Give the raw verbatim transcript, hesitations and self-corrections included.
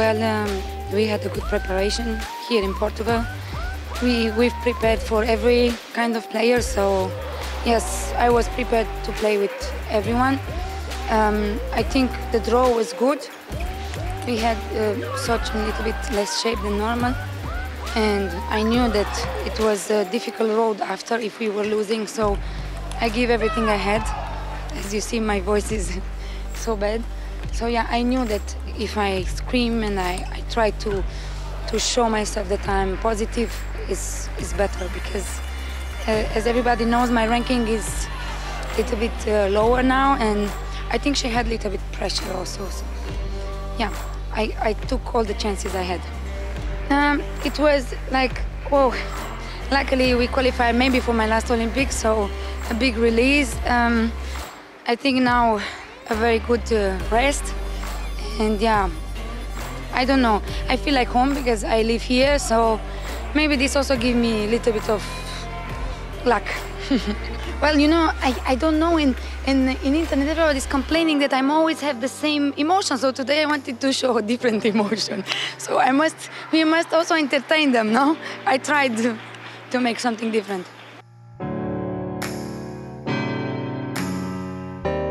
Well, um, we had a good preparation here in Portugal. We, we've prepared for every kind of player, so yes, I was prepared to play with everyone. Um, I think the draw was good. We had uh, such a little bit less shape than normal, and I knew that it was a difficult road after if we were losing, so I gave everything I had. As you see, my voice is so bad. So yeah, I knew that if I scream and I, I try to to show myself that I'm positive, is is better, because uh, as everybody knows, my ranking is a little bit uh, lower now, and I think she had a little bit pressure also. So, yeah, I, I took all the chances I had. Um, it was like, oh, luckily we qualified maybe for my last Olympics, so a big release. Um, I think now a very good uh, rest, and yeah, I don't know. I feel like home because I live here, so maybe this also gives me a little bit of luck. Well, you know, I, I don't know, in, in, in internet everybody's complaining that I'm always have the same emotion, so today I wanted to show a different emotion. So I must, we must also entertain them, no? I tried to, to make something different.